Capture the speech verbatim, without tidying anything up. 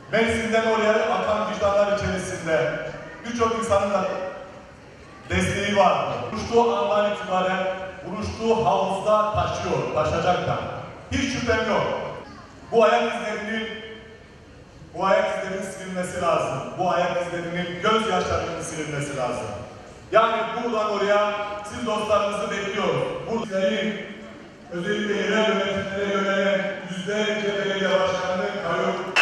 Mersin'den oraya akan vicdanlar içerisinde birçok insanın da desteği var. Vuruştuğu andan itibaren vuruştuğu havuzda taşıyor, taşacak da. Hiç şüphem yok. Bu ayak izlerinin bu ayak izlerinin silinmesi lazım. Bu ayak izlerinin gözyaşlarının silinmesi lazım. Yani buradan oraya siz dostlarınızı bekliyoruz. Bu sizlerin özellikle yerel yönetimlere yönelen yüzlerce belediye başkanının kayyum